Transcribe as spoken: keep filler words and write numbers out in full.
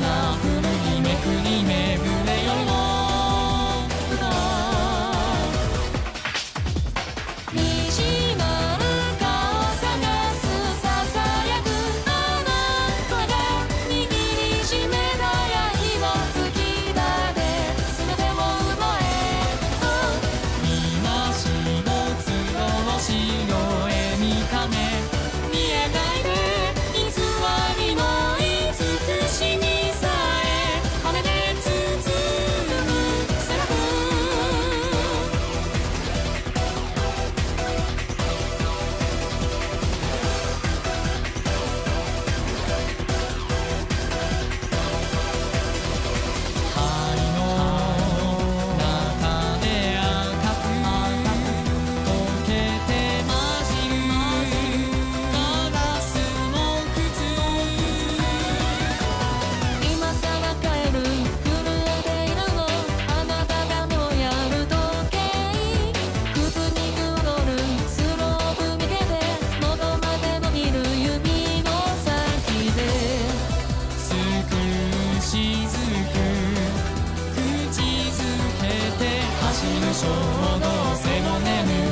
な古いめくりめぐれ夜の歌虹まるかを探すささやくあなたが握りしめた刃突き立て全てを奪えとみなしのつろしの絵にかめ見えないで偽りの慈しみさえ羽で包むセラフ針の中で赤く溶けて混じるガラスの靴今さら帰る震えているのあなたが目をやる時計靴にグロるスロープ逃げて喉まで伸びる指の先ですくしずく口づけて走る衝動せの眠